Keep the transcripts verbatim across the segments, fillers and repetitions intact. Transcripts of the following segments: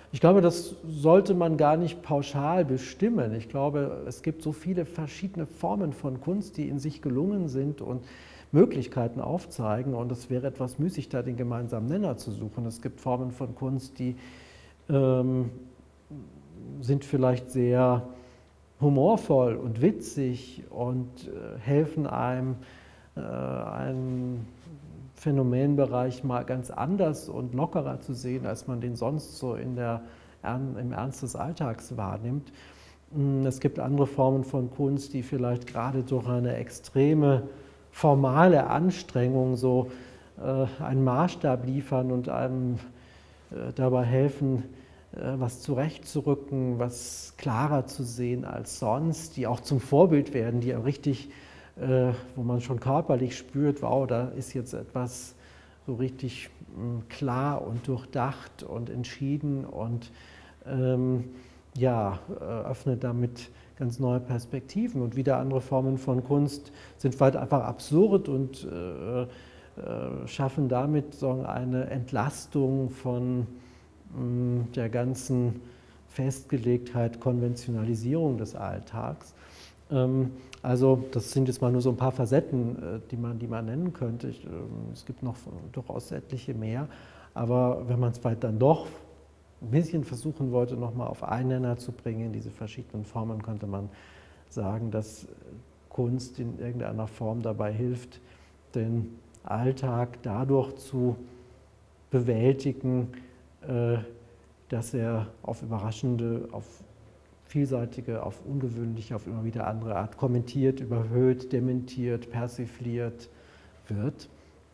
Ich glaube, das sollte man gar nicht pauschal bestimmen. Ich glaube, es gibt so viele verschiedene Formen von Kunst, die in sich gelungen sind und Möglichkeiten aufzeigen. Und es wäre etwas müßig, da den gemeinsamen Nenner zu suchen. Es gibt Formen von Kunst, die ähm, sind vielleicht sehr humorvoll und witzig und äh, helfen einem, äh, einen Phänomenbereich mal ganz anders und lockerer zu sehen, als man den sonst so in der, im Ernst des Alltags wahrnimmt. Es gibt andere Formen von Kunst, die vielleicht gerade durch eine extreme formale Anstrengung so äh, einen Maßstab liefern und einem äh, dabei helfen, äh, was zurechtzurücken, was klarer zu sehen als sonst, die auch zum Vorbild werden, die richtig, äh, wo man schon körperlich spürt, wow, da ist jetzt etwas so richtig mh, klar und durchdacht und entschieden und ähm, ja, öffnet damit ganz neue Perspektiven. Und wieder andere Formen von Kunst sind vielleicht einfach absurd und äh, äh, schaffen damit so eine Entlastung von mh, der ganzen Festgelegtheit, Konventionalisierung des Alltags. Ähm, also das sind jetzt mal nur so ein paar Facetten, äh, die man, die man nennen könnte. Ich, äh, es gibt noch durchaus etliche mehr, aber wenn man es vielleicht dann doch ein bisschen versuchen wollte, nochmal auf einen Nenner zu bringen, diese verschiedenen Formen, könnte man sagen, dass Kunst in irgendeiner Form dabei hilft, den Alltag dadurch zu bewältigen, dass er auf überraschende, auf vielseitige, auf ungewöhnliche, auf immer wieder andere Art kommentiert, überhöht, dementiert, persifliert wird.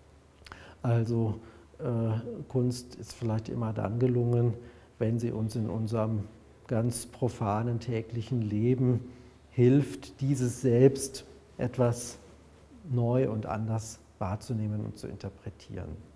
Also äh, Kunst ist vielleicht immer dann gelungen, wenn sie uns in unserem ganz profanen täglichen Leben hilft, dieses Selbst etwas neu und anders wahrzunehmen und zu interpretieren.